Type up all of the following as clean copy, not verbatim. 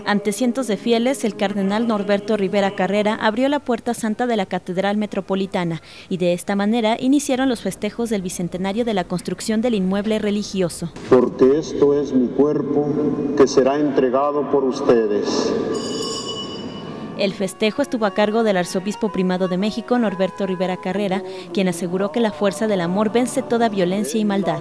Ante cientos de fieles, el cardenal Norberto Rivera Carrera abrió la puerta santa de la Catedral Metropolitana y de esta manera iniciaron los festejos del bicentenario de la construcción del inmueble religioso. Porque esto es mi cuerpo que será entregado por ustedes. El festejo estuvo a cargo del arzobispo primado de México, Norberto Rivera Carrera, quien aseguró que la fuerza del amor vence toda violencia y maldad.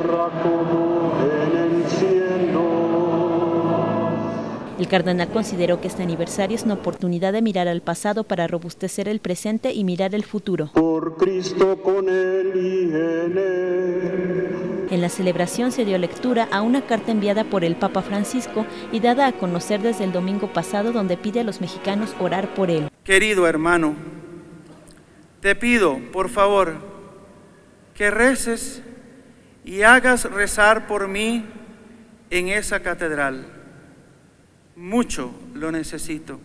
El cardenal consideró que este aniversario es una oportunidad de mirar al pasado para robustecer el presente y mirar el futuro. Por Cristo, con Él y en Él. En la celebración se dio lectura a una carta enviada por el Papa Francisco y dada a conocer desde el domingo pasado, donde pide a los mexicanos orar por él. Querido hermano, te pido, por favor, que reces y hagas rezar por mí en esa catedral. Mucho lo necesito.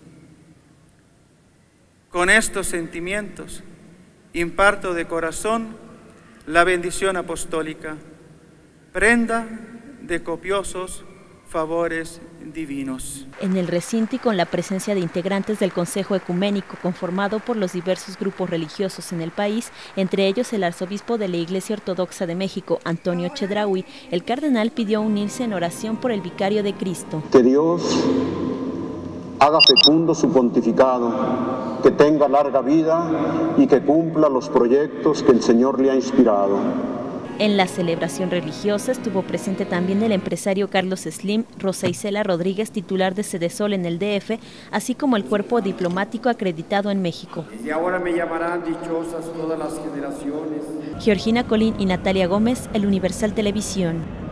Con estos sentimientos imparto de corazón la bendición apostólica, prenda de copiosos favores divinos. En el recinto y con la presencia de integrantes del Consejo Ecuménico conformado por los diversos grupos religiosos en el país, entre ellos el arzobispo de la Iglesia Ortodoxa de México, Antonio Chedraui, el cardenal pidió unirse en oración por el vicario de Cristo. Que Dios haga fecundo su pontificado, que tenga larga vida y que cumpla los proyectos que el Señor le ha inspirado. En la celebración religiosa estuvo presente también el empresario Carlos Slim, Rosa Isela Rodríguez, titular de Sedesol en el DF, así como el cuerpo diplomático acreditado en México. Desde ahora me llamarán dichosas todas las generaciones. Georgina Colín y Natalia Gómez, El Universal Televisión.